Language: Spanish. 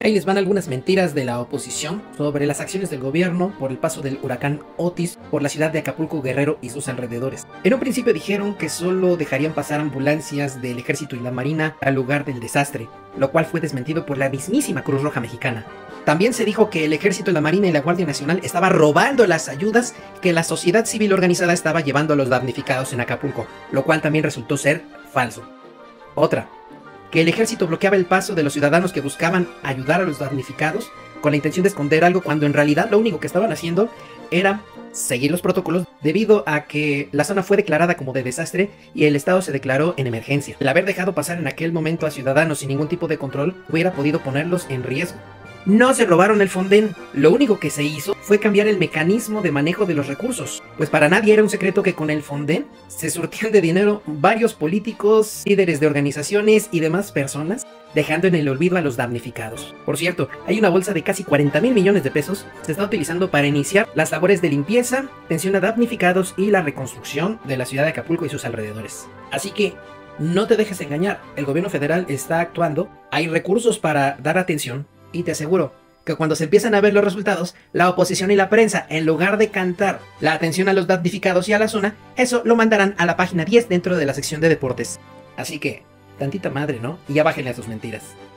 Ahí les van algunas mentiras de la oposición sobre las acciones del gobierno por el paso del huracán Otis por la ciudad de Acapulco, Guerrero y sus alrededores. En un principio dijeron que solo dejarían pasar ambulancias del ejército y la marina al lugar del desastre, lo cual fue desmentido por la mismísima Cruz Roja Mexicana. También se dijo que el ejército, la marina y la Guardia Nacional estaba robando las ayudas que la sociedad civil organizada estaba llevando a los damnificados en Acapulco, lo cual también resultó ser falso. Otra, que el ejército bloqueaba el paso de los ciudadanos que buscaban ayudar a los damnificados con la intención de esconder algo, cuando en realidad lo único que estaban haciendo era seguir los protocolos, debido a que la zona fue declarada como de desastre y el estado se declaró en emergencia. El haber dejado pasar en aquel momento a ciudadanos sin ningún tipo de control hubiera podido ponerlos en riesgo. No se robaron el Fonden, lo único que se hizo fue cambiar el mecanismo de manejo de los recursos, pues para nadie era un secreto que con el Fonden se surtían de dinero varios políticos, líderes de organizaciones y demás personas, dejando en el olvido a los damnificados. Por cierto, hay una bolsa de casi 40,000 millones de pesos que se está utilizando para iniciar las labores de limpieza, pensión a damnificados y la reconstrucción de la ciudad de Acapulco y sus alrededores. Así que no te dejes engañar, el gobierno federal está actuando, hay recursos para dar atención. Y te aseguro que cuando se empiezan a ver los resultados, la oposición y la prensa, en lugar de cantar la atención a los damnificados y a la zona, eso lo mandarán a la página 10 dentro de la sección de deportes. Así que, tantita madre, ¿no? Y ya bájenle a sus mentiras.